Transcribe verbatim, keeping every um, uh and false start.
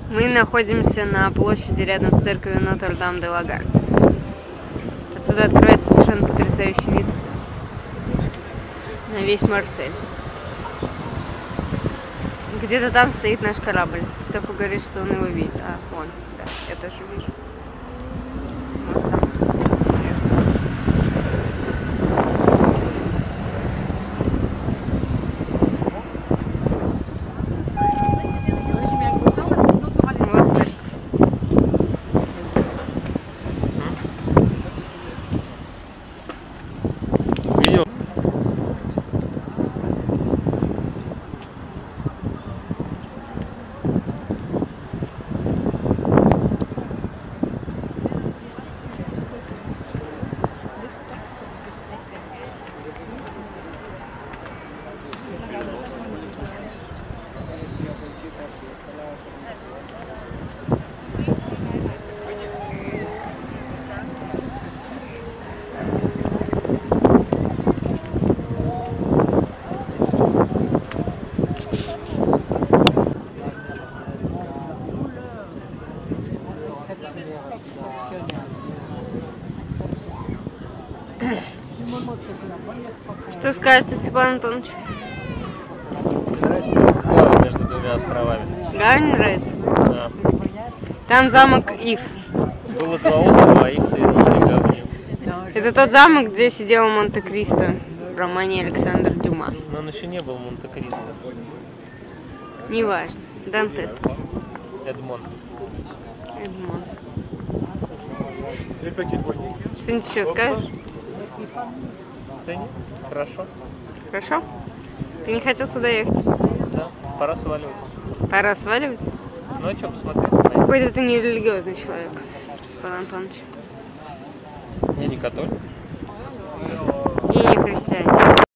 Мы находимся на площади рядом с церковью Нотр-Дам-де-Ла-Гард. Отсюда открывается совершенно потрясающий вид на весь Марсель. Где-то там стоит наш корабль. Степа говорит, что он его видит. А, вон, да, я тоже вижу. Вот там. Что скажете, Степан Антонович? Нравится гавань между двумя островами. Гавань нравится? Да. Там замок Ив. Было два острова, а их соединили гаванью. Это тот замок, где сидел Монте-Кристо в романе Александра Дюма. Но он еще не был Монте-Кристо. Неважно. Дантес. Эдмон. Эдмон. Что-нибудь еще скажешь? Да нет, хорошо. Хорошо? Ты не хотел сюда ехать? Да, пора сваливать. Пора сваливать? Ну а что посмотреть? Какой-то ты нерелигиозный человек, Степан Антонович. Я не католик. И не христианин.